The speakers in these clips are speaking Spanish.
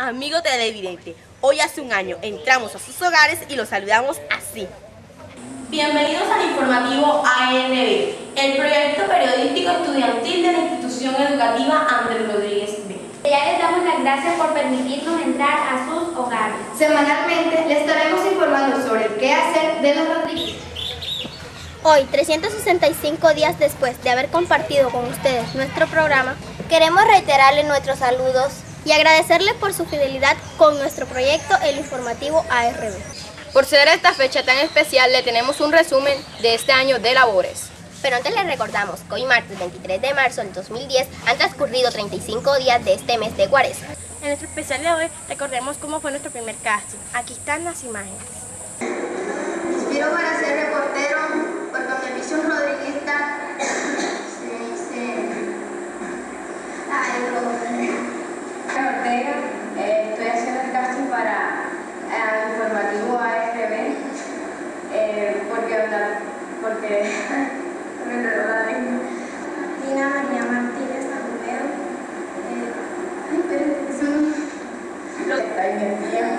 amigo televidente. Hoy hace un año entramos a sus hogares y los saludamos así. Bienvenidos al informativo ARB, el proyecto periodístico estudiantil de la institución educativa Andrés Rodríguez B. Ya les damos las gracias por permitirnos entrar a sus hogares. Semanalmente les estaremos informando sobre el quehacer de los Rodríguez. Hoy, 365 días después de haber compartido con ustedes nuestro programa, queremos reiterarles nuestros saludos y agradecerles por su fidelidad con nuestro proyecto El Informativo ARB. Por ser esta fecha tan especial, le tenemos un resumen de este año de labores. Pero antes les recordamos que hoy martes 23 de marzo del 2010 han transcurrido 35 días de este mes de Cuaresma. En nuestro especial de hoy recordemos cómo fue nuestro primer casting. Aquí están las imágenes. Me inspiro para ser reportero porque mi visión rodriguista Ortega, estoy haciendo el casting para el informativo ARB porque me enredó la lengua. Tina María Martínez Agudero. Ay, pero eso no. Está en el día.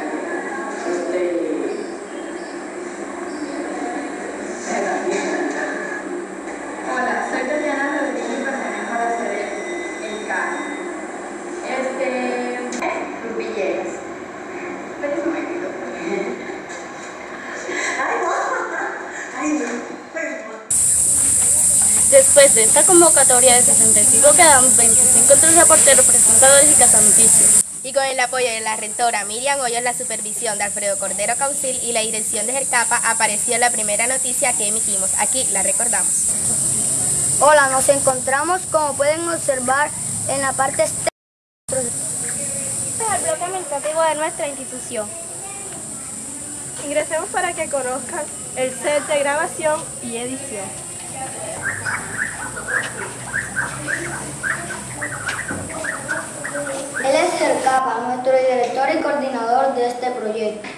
Hola, soy Tatiana Rodríguez y pertenezco a la sede El Carmen. Villegas. Pero eso me quedó. Ay, no. Después de esta convocatoria de 65 quedan 25 entre reporteros, presentadores y cazanoticios. Y con el apoyo de la rectora Miriam Hoyos, la supervisión de Alfredo Cordero Caucil y la dirección de Jercapa, apareció la primera noticia que emitimos. Aquí la recordamos. Hola, nos encontramos, como pueden observar, en la parte externa. Este es el bloque administrativo de nuestra institución. Ingresemos para que conozcan el set de grabación y edición. Él es Jercapa, nuestro director y coordinador de este proyecto.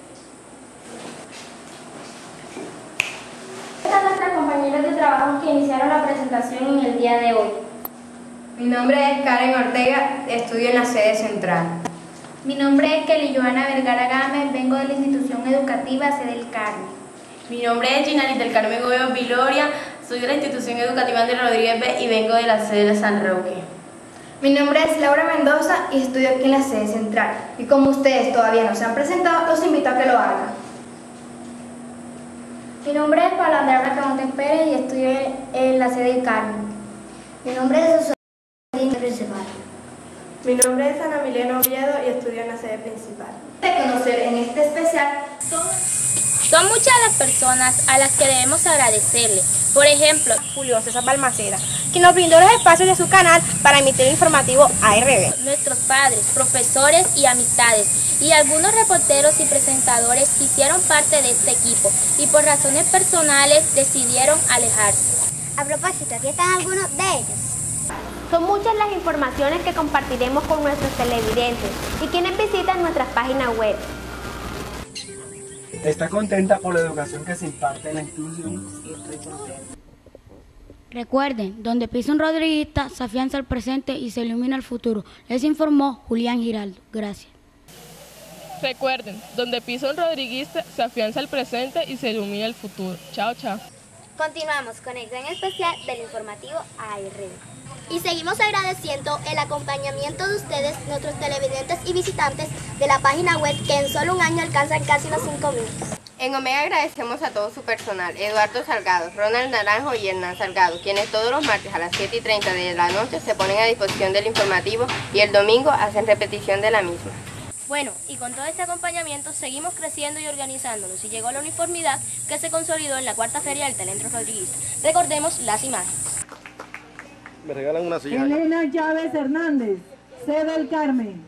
Están nuestras compañeras de trabajo que iniciaron la presentación en el día de hoy. Mi nombre es Karen Ortega, estudio en la sede central. Mi nombre es Kelly Joana Vergara Gámez, vengo de la institución educativa Sede del Carmen. Mi nombre es Ginalis del Carmen Gómez Viloria, soy de la institución educativa Andrés Rodríguez B y vengo de la sede de San Roque. Mi nombre es Laura Mendoza y estudio aquí en la sede central. Y como ustedes todavía no se han presentado, los invito a que lo hagan. Mi nombre es Paula Andrea Bracamontes Pérez y estudio en la Sede del Carmen. Mi nombre es Susana Principal. Mi nombre es Ana Milena Oviedo y estudio en la sede principal. De conocer en este especial Son muchas las personas a las que debemos agradecerle. Por ejemplo, Julio César Balmaceda, quien nos brindó los espacios de su canal para emitir el informativo ARB. nuestros padres, profesores y amistades, y algunos reporteros y presentadores que hicieron parte de este equipo y por razones personales decidieron alejarse. A propósito, aquí están algunos de ellos. Son muchas las informaciones que compartiremos con nuestros televidentes y quienes visitan nuestras páginas web. ¿Está contenta por la educación que se imparte en la institución? Recuerden, donde pisa un rodriguista, se afianza el presente y se ilumina el futuro. Les informó Julián Giraldo. Gracias. Recuerden, donde pisa un rodriguista, se afianza el presente y se ilumina el futuro. Chao, chao. Continuamos con el gran especial del informativo ARB. Y seguimos agradeciendo el acompañamiento de ustedes, nuestros televidentes y visitantes de la página web que en solo un año alcanzan casi los 5.000. En Omega agradecemos a todo su personal, Eduardo Salgado, Ronald Naranjo y Hernán Salgado, quienes todos los martes a las 7:30 de la noche se ponen a disposición del informativo y el domingo hacen repetición de la misma. Bueno, y con todo este acompañamiento seguimos creciendo y organizándonos y llegó la uniformidad que se consolidó en la cuarta feria del talento rodriguista. Recordemos las imágenes. Me regalan una silla. Elena Chávez Hernández, sede del Carmen.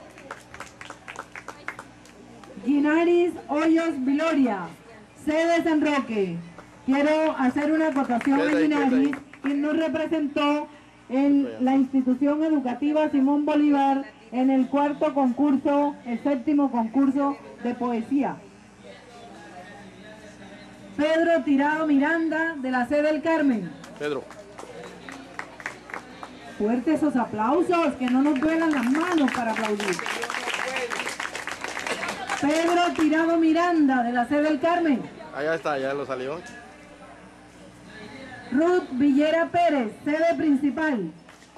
Ginaris Hoyos Viloria, sede de San Roque. Quiero hacer una acotación a Ginaris, quien nos representó en la institución educativa Simón Bolívar en el cuarto concurso, el séptimo concurso de poesía. Pedro Tirado Miranda, de la sede del Carmen. Pedro. Fuertes esos aplausos, que no nos duelan las manos para aplaudir. Pedro Tirado Miranda, de la sede del Carmen. Allá está, ya lo salió. Ruth Villera Pérez, sede principal.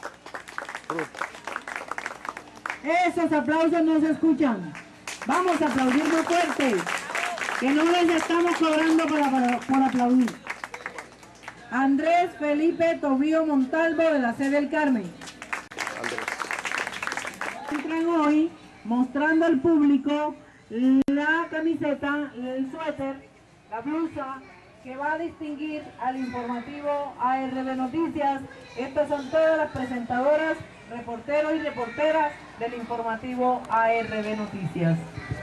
Esos aplausos no se escuchan. Vamos a aplaudir muy fuerte, que no les estamos cobrando por aplaudir. Andrés Felipe Tobío Montalvo, de la sede del Carmen. Entran hoy mostrando al público la camiseta, el suéter, la blusa que va a distinguir al informativo ARB Noticias. Estas son todas las presentadoras, reporteros y reporteras del informativo ARB Noticias.